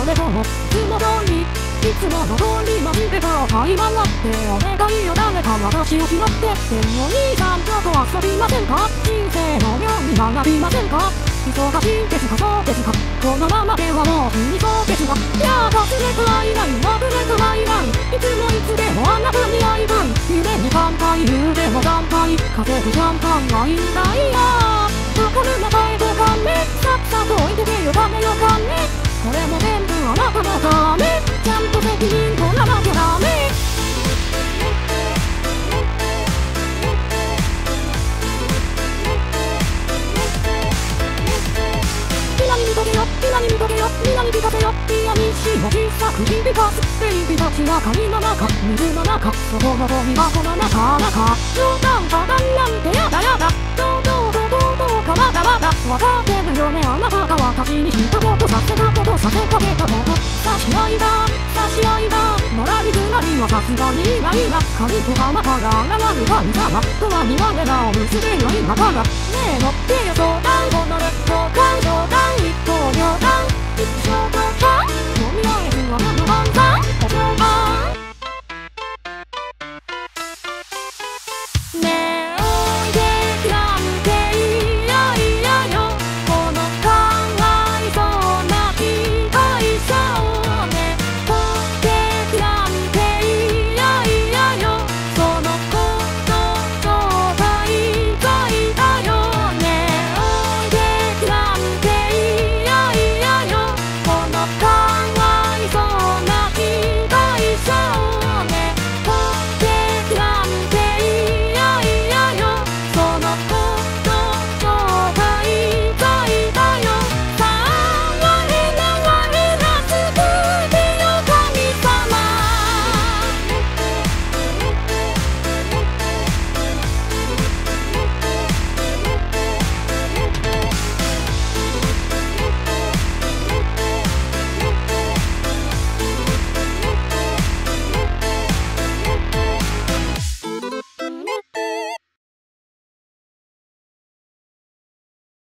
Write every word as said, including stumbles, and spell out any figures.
れともいつも通りいつもの通り真面目かを買い回ってお願いよ誰か私を拾ってってお兄さんちょっと遊びませんか人生のように学びませんか忙しいですかそうですかこのままではもう死にそうですがいやー忘れてはいない忘れてはいないいつもいつでもあんな風に会いたい夢に乾杯夢でも乾杯風とシャンパンがいいんだいやーわかるなかえとかねさっさと置いてけよダメよかねこれも全部あなたのためちゃんと責任取らなきゃダメみんなに見とけよみんなに見とけよみんなに聞かせよピアニッシモ小さく響かすベイビーたちが鍵の中水の中そこのゴミ箱の中中冗談破談なんてやだやだ堂々と堂々かまだまだわかってるよねあなたが私にしたことさせたことさせかけたこと差し合いだ差し合いだ野良水なりはさすがにいないな神と浜から現る神様とは苦手なおむすべが今からねえ乗ってよ相談このレッド感相談一刀両断一生とか飲み合えるわなの